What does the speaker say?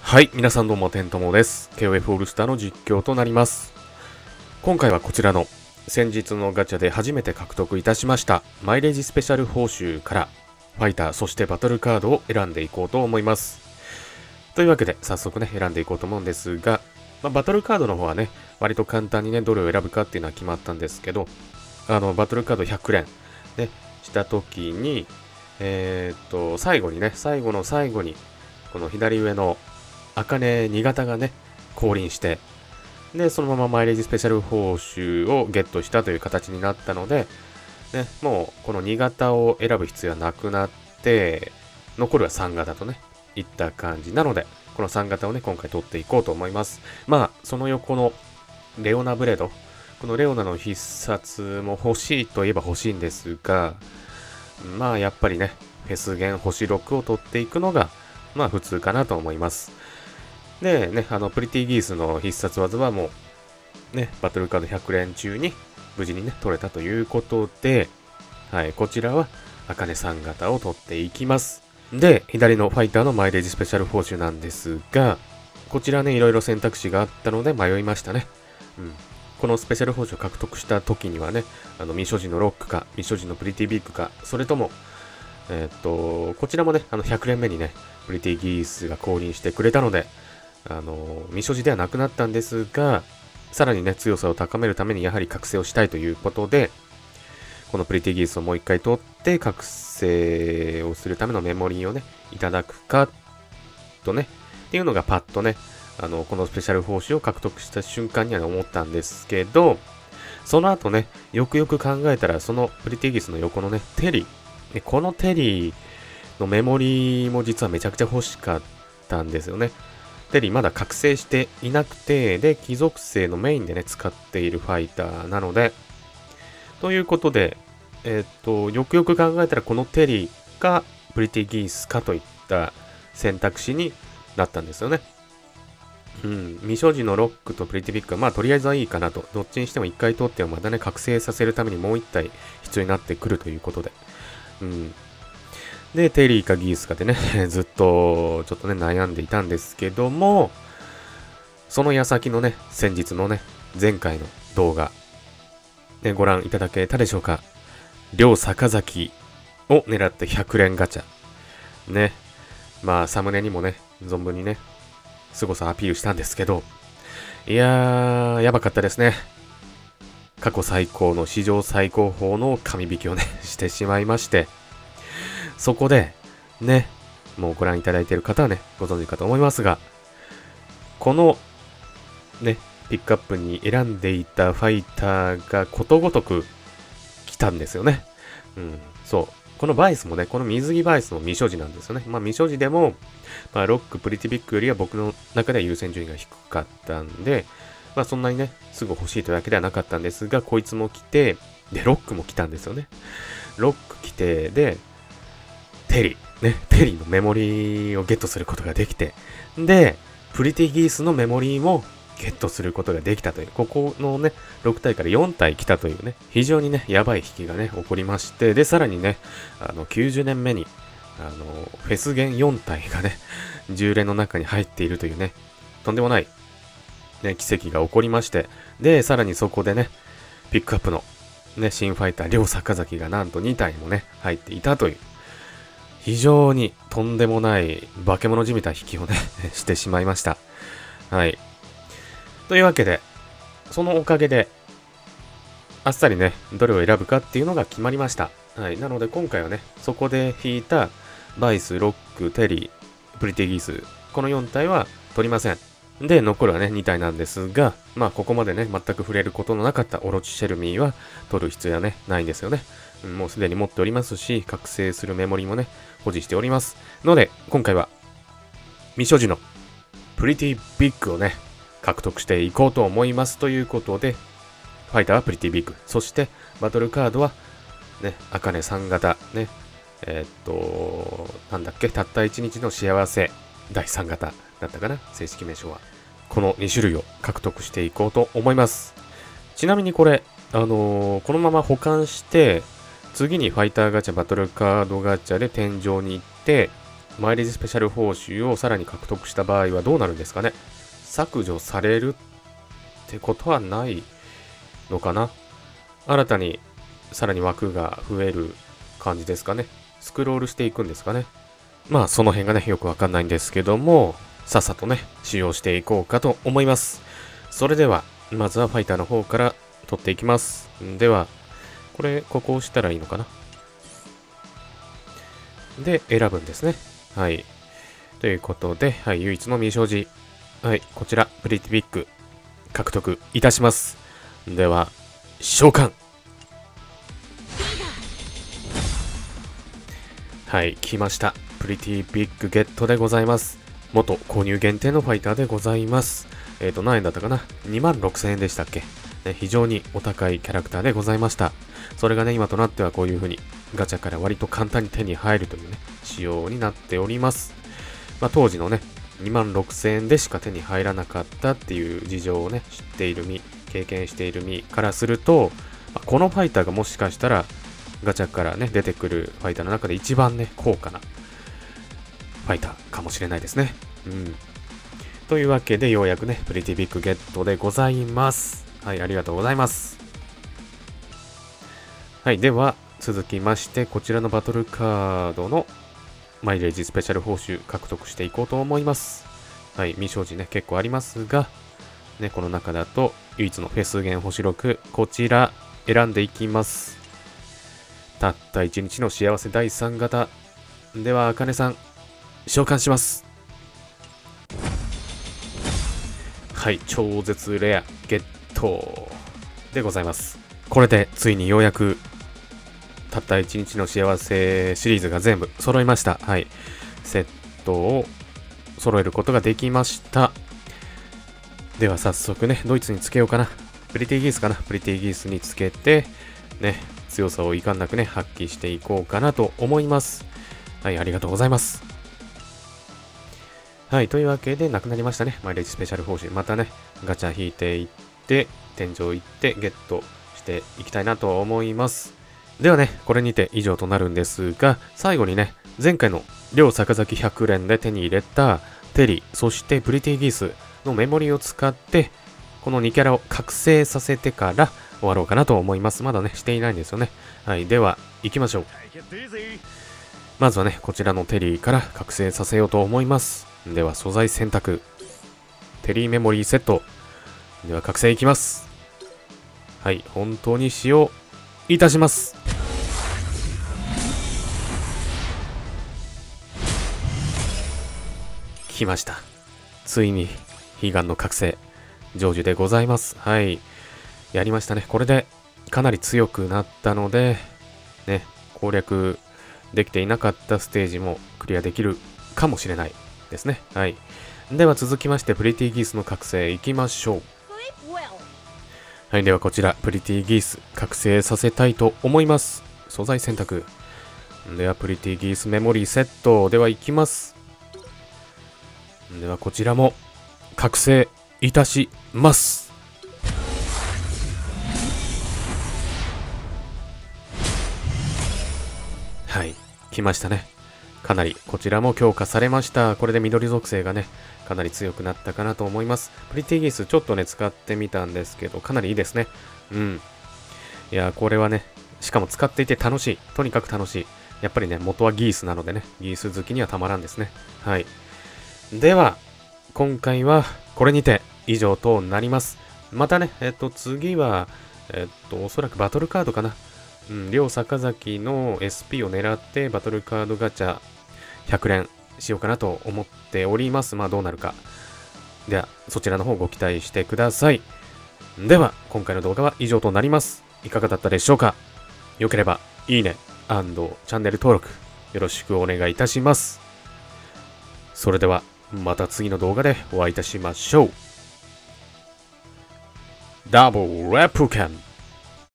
はい、皆さんどうも、てんともです。KOF オールスターの実況となります。今回はこちらの先日のガチャで初めて獲得いたしましたマイレージスペシャル報酬からファイター、そしてバトルカードを選んでいこうと思います。というわけで早速ね、選んでいこうと思うんですが、バトルカードの方はね、割と簡単にね、どれを選ぶかっていうのは決まったんですけど、バトルカード100連ね、した時に、最後にね、最後の最後に、この左上の茜2型がね、降臨して、で、そのままマイレージスペシャル報酬をゲットしたという形になったので、ね、もうこの2型を選ぶ必要はなくなって、残るは3型とね、いった感じなので、この3型をね、今回取っていこうと思います。その横のレオナブレード、このレオナの必殺も欲しいといえば欲しいんですが、やっぱりね、フェス弦星6を取っていくのが、普通かなと思います。でね、プリティギースの必殺技はもう、ね、バトルカード100連中に無事にね、取れたということで、はい、こちらは、茜3型を取っていきます。で、左のファイターのマイレージスペシャル報酬なんですが、こちらね、いろいろ選択肢があったので迷いましたね。このスペシャル報酬を獲得した時にはね、未所持のロックか、未所持のプリティビッグか、それとも、こちらもね、100連目にね、プリティギースが降臨してくれたので、未所持ではなくなったんですが、さらにね、強さを高めるためにやはり覚醒をしたいということで、このプリティギースをもう一回取って覚醒をするためのメモリーをね、いただくか、とね、っていうのがパッとね、このスペシャル報酬を獲得した瞬間には思ったんですけど、その後ね、よくよく考えたら、そのプリティギースの横のね、テリー、このテリーのメモリーも実はめちゃくちゃ欲しかったんですよね。テリーまだ覚醒していなくて、で、貴族性のメインでね、使っているファイターなので、ということで、よくよく考えたらこのテリーかプリティギースかといった選択肢になったんですよね。未所持のロックとプリティビッグはとりあえずはいいかなと。どっちにしても1回取ってはまたね、覚醒させるためにもう1体必要になってくるということで。で、テリーかギースかでね、ずっとちょっとね、悩んでいたんですけども、その矢先のね、先日のね、前回の動画、ね、ご覧いただけたでしょうか。両坂崎を狙って100連ガチャ。ね。サムネにもね、存分にね、凄さアピールしたんですけど、いやー、やばかったですね。過去最高の史上最高峰の神引きをね、してしまいまして、そこで、ね、もうご覧いただいている方はね、ご存知かと思いますが、この、ね、ピックアップに選んでいたファイターがことごとく来たんですよね。そう。このバイスもね、この水着バイスも未所持なんですよね。未所持でも、ロック、プリティビックよりは僕の中では優先順位が低かったんで、そんなにね、すぐ欲しいというわけではなかったんですが、こいつも来て、で、ロックも来たんですよね。ロック来て、で、テリーのメモリーをゲットすることができて、で、プリティギースのメモリーもゲットすることができたという、ここのね、6体から4体来たというね、非常にね、やばい引きがね、起こりまして、で、さらにね、90年目に、フェス弦4体がね、10連の中に入っているというね、とんでもない、ね、奇跡が起こりまして、で、さらにそこでね、ピックアップの、ね、新ファイター、両坂崎がなんと2体もね、入っていたという、非常にとんでもない化け物じみた引きをねしてしまいました。はい。というわけで、そのおかげで、あっさりね、どれを選ぶかっていうのが決まりました。はい。なので今回はね、そこで引いたバイス、ロック、テリー、プリティギース、この4体は取りません。で、残るはね、2体なんですが、ここまでね、全く触れることのなかったオロチシェルミーは取る必要はね、ないんですよね。もうすでに持っておりますし、覚醒するメモリもね、保持しております。ので、今回は、未所持のプリティビッグをね、獲得していこうと思いますということで、ファイターはプリティビッグ、そしてバトルカードは、ね、茜3型、ね、なんだっけ、たった1日の幸せ、第3型だったかな、正式名称は。この2種類を獲得していこうと思います。ちなみにこれ、このまま保管して、次にファイターガチャ、バトルカードガチャで天井に行って、 マイレージスペシャル報酬をさらに獲得した場合はどうなるんですかね。削除されるってことはないのかな。新たにさらに枠が増える感じですかね。スクロールしていくんですかね。まあその辺がねよくわかんないんですけども、さっさとね使用していこうかと思います。それではまずはファイターの方から取っていきます。ではここを押したらいいのかな。で選ぶんですね。はい、ということで、はい、唯一の未表示、はい、こちらプリティビッグ獲得いたします。では召喚。はい、来ました。プリティビッグゲットでございます。元購入限定のファイターでございます。何円だったかな ?26,000 円でしたっけ、ね、非常にお高いキャラクターでございました。それがね、今となってはこういう風にガチャから割と簡単に手に入るというね、仕様になっております。まあ、当時のね、26,000円でしか手に入らなかったっていう事情をね、知っている身、経験している身からすると、このファイターがもしかしたらガチャからね、出てくるファイターの中で一番ね、高価なファイターかもしれないですね。うん。というわけで、ようやくね、プリティビッグゲットでございます。はい、ありがとうございます。はい、では、続きまして、こちらのバトルカードのマイレージスペシャル報酬獲得していこうと思います。はい、未表示ね、結構ありますが、ね、この中だと、唯一のフェス弦星6、こちら、選んでいきます。たった1日の幸せ第3型。では、あかねさん、召喚します。はい、超絶レアゲットでございます。これでついにようやくたった1日の幸せシリーズが全部揃いました。はい、セットを揃えることができました。では早速ね、ドイツにつけようかな。プリティギースかな。プリティギースにつけてね、強さをいかんなくね発揮していこうかなと思います。はい、ありがとうございます。はい、というわけでなくなりましたね。マイレージスペシャル報酬。またね、ガチャ引いていって、天井行ってゲットしていきたいなと思います。ではね、これにて以上となるんですが、最後にね、前回の両坂崎100連で手に入れたテリ、そしてプリティギースのメモリを使って、この2キャラを覚醒させてから終わろうかなと思います。まだね、していないんですよね。はい、では、行きましょう。まずはね、こちらのテリーから覚醒させようと思います。では素材選択、テリーメモリーセットでは覚醒いきます。はい、本当に使用いたします。来ました。ついに悲願の覚醒成就でございます。はい、やりましたね。これでかなり強くなったのでね、攻略できていなかったステージもクリアできるかもしれないですね。はい。では続きまして、プリティギースの覚醒いきましょう。はい。ではこちら、プリティギース覚醒させたいと思います。素材選択。では、プリティギースメモリーセットではいきます。ではこちらも覚醒いたします。はい。来ましたね。かなりこちらも強化されました。これで緑属性がね、かなり強くなったかなと思います。プリティギースちょっとね、使ってみたんですけど、かなりいいですね。うん。いや、これはね、しかも使っていて楽しい。とにかく楽しい。やっぱりね、元はギースなのでね、ギース好きにはたまらんですね。はい。では、今回はこれにて以上となります。またね、次は、おそらくバトルカードかな。うん、両坂崎の SP を狙ってバトルカードガチャ100連しようかなと思っております。まあどうなるか。では、そちらの方ご期待してください。では、今回の動画は以上となります。いかがだったでしょうか。よければ、いいね&チャンネル登録よろしくお願いいたします。それでは、また次の動画でお会いいたしましょう。ダブルレプリカン